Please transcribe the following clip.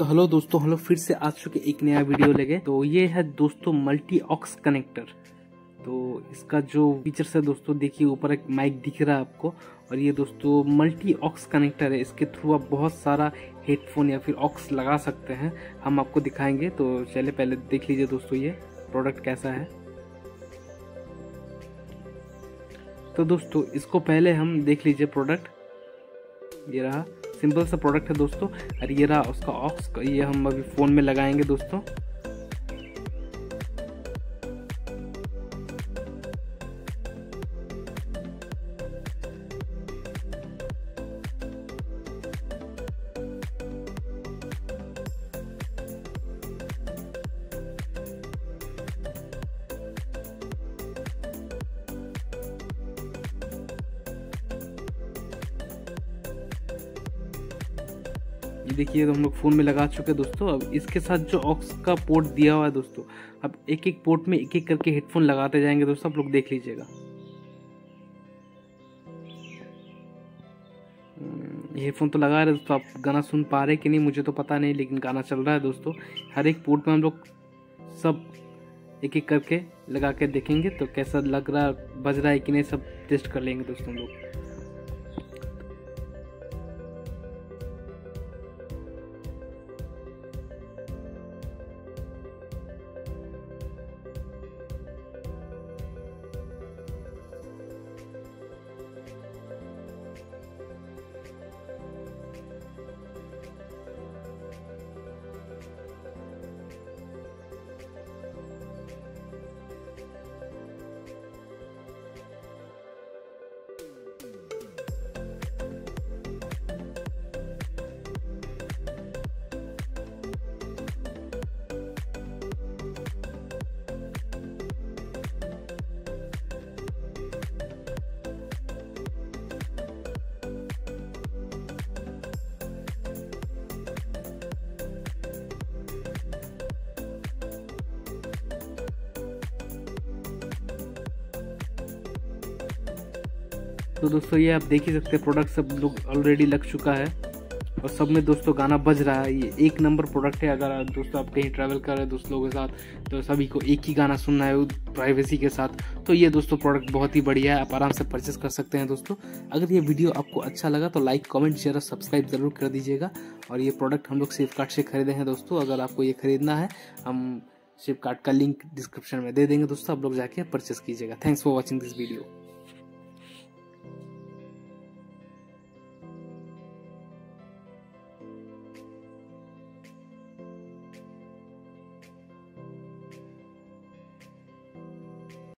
तो हेलो दोस्तों, फिर से आ चुके एक नया वीडियो लेके। तो ये है दोस्तों मल्टी ऑक्स कनेक्टर। तो इसका जो फीचर्स है दोस्तों, देखिए ऊपर एक माइक दिख रहा है आपको, और ये दोस्तों मल्टी ऑक्स कनेक्टर है। इसके थ्रू आप बहुत सारा हेडफोन या फिर ऑक्स लगा सकते हैं, हम आपको दिखाएंगे। तो चलिए पहले देख लीजिए दोस्तों ये प्रोडक्ट कैसा है। तो दोस्तों इसको पहले हम देख लीजिए प्रोडक्ट, ये रहा सिंपल सा प्रोडक्ट है दोस्तों। और ये रहा उसका ऑक्स, ये हम अभी फोन में लगाएंगे दोस्तों। ये देखिए तो हम लोग फोन में लगा चुके हैं दोस्तों। अब इसके साथ जो ऑक्स का पोर्ट दिया हुआ है दोस्तों, अब एक एक पोर्ट में एक एक करके हेडफोन लगाते जाएंगे दोस्तों, आप लोग देख लीजिएगा। हेडफोन तो लगा रहे दोस्तों, आप गाना सुन पा रहे कि नहीं मुझे तो पता नहीं, लेकिन गाना चल रहा है दोस्तों। हर एक पोर्ट में हम लोग सब एक एक करके लगा के देखेंगे तो कैसा लग रहा बज रहा है कि नहीं, सब टेस्ट कर लेंगे दोस्तों हम लोग। तो दोस्तों ये आप देख ही सकते हैं, प्रोडक्ट सब लोग ऑलरेडी लग चुका है और सब में दोस्तों गाना बज रहा है। ये एक नंबर प्रोडक्ट है। अगर दोस्तों आप कहीं ट्रैवल कर रहे हैं दोस्त लोगों के साथ, तो सभी को एक ही गाना सुनना है प्राइवेसी के साथ, तो ये दोस्तों प्रोडक्ट बहुत ही बढ़िया है, आप आराम से परचेस कर सकते हैं दोस्तों। अगर ये वीडियो आपको अच्छा लगा तो लाइक कमेंट शेयर और सब्सक्राइब जरूर कर दीजिएगा। और ये प्रोडक्ट हम लोग फ्लिपकार्ट से खरीदे हैं दोस्तों। अगर आपको ये खरीदना है, हम फ्लिपकार्ट का लिंक डिस्क्रिप्शन में दे देंगे दोस्तों, आप लोग जाके परचेस कीजिएगा। Thanks for watching this video.